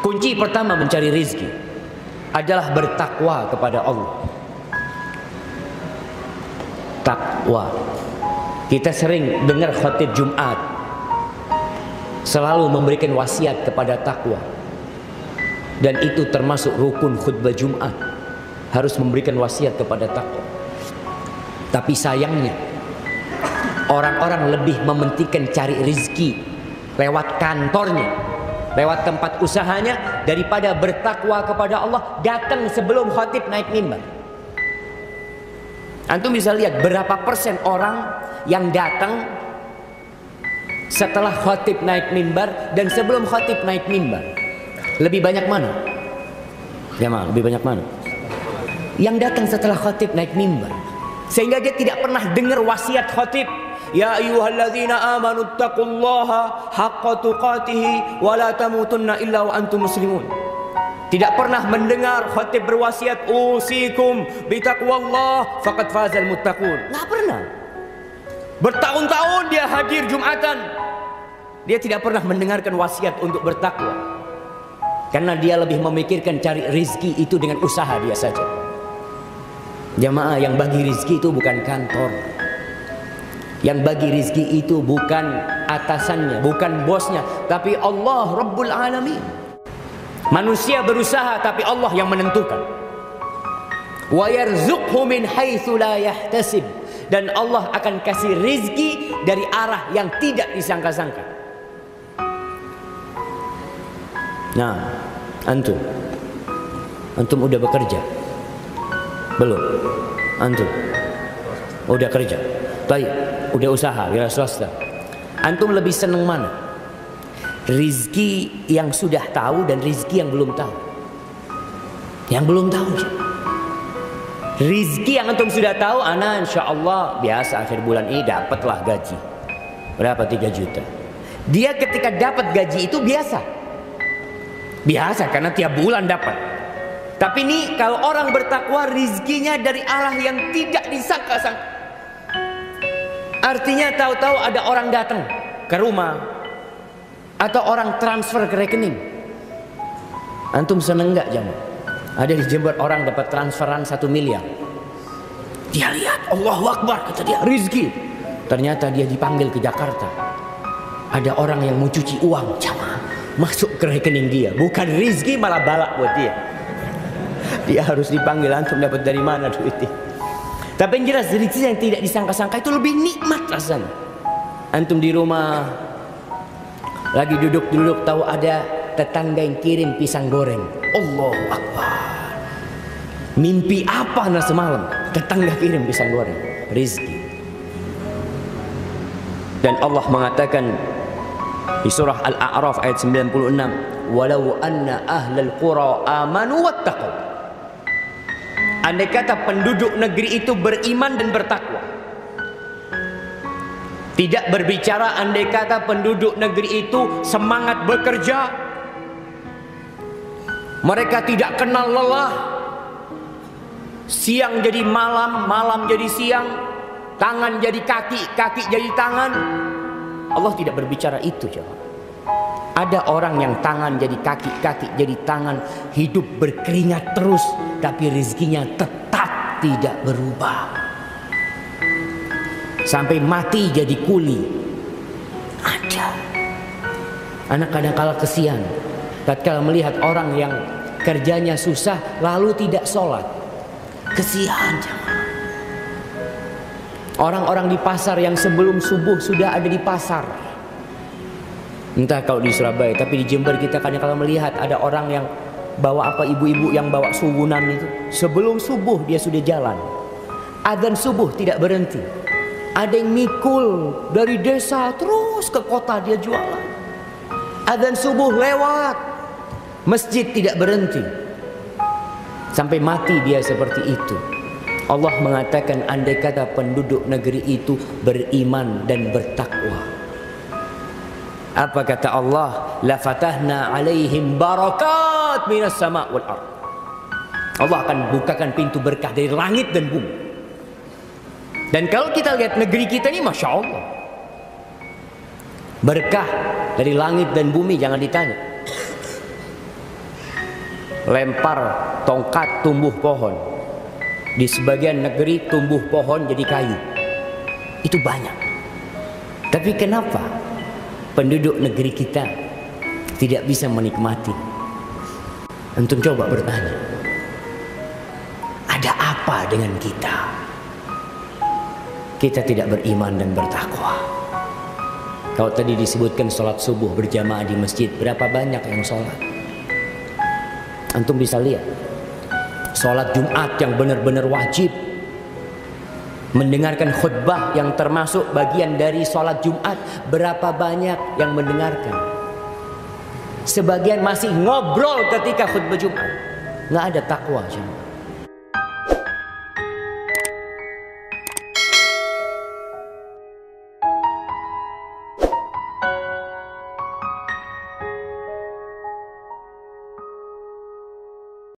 Kunci pertama mencari rizki adalah bertakwa kepada Allah. Takwa. Kita sering dengar khatib Jumat selalu memberikan wasiat kepada takwa. Dan itu termasuk rukun khutbah Jumat, harus memberikan wasiat kepada takwa. Tapi sayangnya orang-orang lebih mementingkan cari rizki lewat kantornya, lewat tempat usahanya, daripada bertakwa kepada Allah datang sebelum khatib naik mimbar. Antum bisa lihat berapa persen orang yang datang setelah khatib naik mimbar dan sebelum khatib naik mimbar. Lebih banyak mana? Jamaah, lebih banyak mana? Yang datang setelah khatib naik mimbar, sehingga dia tidak pernah dengar wasiat khatib. Ya ayyuhalladzina amanu taqullaha haqqa tuqatih wa la tamutunna illa wa antum muslimun. Tidak pernah mendengar khatib berwasiat usikum bitaqwallah faqad fazal muttaqun. Enggak pernah. Bertahun-tahun dia hadir Jumatan, dia tidak pernah mendengarkan wasiat untuk bertakwa. Karena dia lebih memikirkan cari rizki itu dengan usaha dia saja. Jamaah, yang bagi rizki itu bukan kantor. Yang bagi rizki itu bukan atasannya, bukan bosnya, tapi Allah Rabbul Alamin. Manusia berusaha tapi Allah yang menentukan. Wa yarzuqhu min haitsu la yahtasib. Dan Allah akan kasih rizki dari arah yang tidak disangka-sangka. Nah, antum udah bekerja? Belum? Antum udah kerja? Baik, udah usaha, wira swasta. Antum lebih seneng mana? Rizki yang sudah tahu dan rizki yang belum tahu? Yang belum tahu. Rizki yang antum sudah tahu, ana insya Allah biasa akhir bulan ini dapatlah gaji berapa, 3 juta. Dia ketika dapat gaji itu biasa karena tiap bulan dapat. Tapi ini kalau orang bertakwa, rizkinya dari arah yang tidak disangka-sangka. Artinya tahu-tahu ada orang datang ke rumah atau orang transfer ke rekening. Antum seneng nggak jamaah? Ada di Jember orang dapat transferan 1 miliar. Dia lihat, Allahu Akbar, kata dia, rizki. Ternyata dia dipanggil ke Jakarta. Ada orang yang mau cuci uang, jamaah, masuk ke rekening dia. Bukan rizki, malah balak buat dia. Dia harus dipanggil, antum dapat dari mana duitnya? Tapi yang jelas rizki yang tidak disangka-sangka itu lebih nikmat rasanya. Antum di rumah lagi duduk-duduk, tahu ada tetangga yang kirim pisang goreng. Allahu Akbar. Mimpi apa nah semalam? Tetangga kirim pisang goreng. Rizki. Dan Allah mengatakan di surah Al-A'raf ayat 96, walau anna ahlal qura amanu wattaqu. Andai kata penduduk negeri itu beriman dan bertakwa. Tidak berbicara andai kata penduduk negeri itu semangat bekerja, mereka tidak kenal lelah, siang jadi malam, malam jadi siang, tangan jadi kaki, kaki jadi tangan. Allah tidak berbicara itu, jemaah. Ada orang yang tangan jadi kaki, kaki jadi tangan, hidup berkeringat terus, tapi rezekinya tetap tidak berubah. Sampai mati jadi kuli. Ada. Anak kadang-kala kesian tatkala melihat orang yang kerjanya susah lalu tidak sholat. Kesian, jemaah. Orang-orang di pasar yang sebelum subuh sudah ada di pasar. Entah kalau di Surabaya, tapi di Jember kita kadang-kala melihat ada orang yang bawa apa, ibu-ibu yang bawa suwunan itu. Sebelum subuh dia sudah jalan. Adzan subuh tidak berhenti. Ada yang mikul dari desa terus ke kota dia jualan. Adzan subuh lewat, masjid tidak berhenti. Sampai mati dia seperti itu. Allah mengatakan andai kata penduduk negeri itu beriman dan bertakwa. Apa kata Allah? La fatahna alaihim barakat minas sama' wal ard. Allah akan bukakan pintu berkah dari langit dan bumi. Dan kalau kita lihat negeri kita ini, Masya Allah, berkah dari langit dan bumi jangan ditanya. lempar tongkat tumbuh pohon. Di sebagian negeri tumbuh pohon jadi kayu. Itu banyak. Tapi kenapa penduduk negeri kita tidak bisa menikmati? Antum coba bertanya, ada apa dengan kita? Kita tidak beriman dan bertakwa. Kalau tadi disebutkan sholat subuh berjamaah di masjid, berapa banyak yang sholat? Antum bisa lihat sholat Jumat yang benar-benar wajib, mendengarkan khutbah yang termasuk bagian dari sholat Jumat, berapa banyak yang mendengarkan? Sebagian masih ngobrol ketika khutbah Jumat. Nggak ada takwa.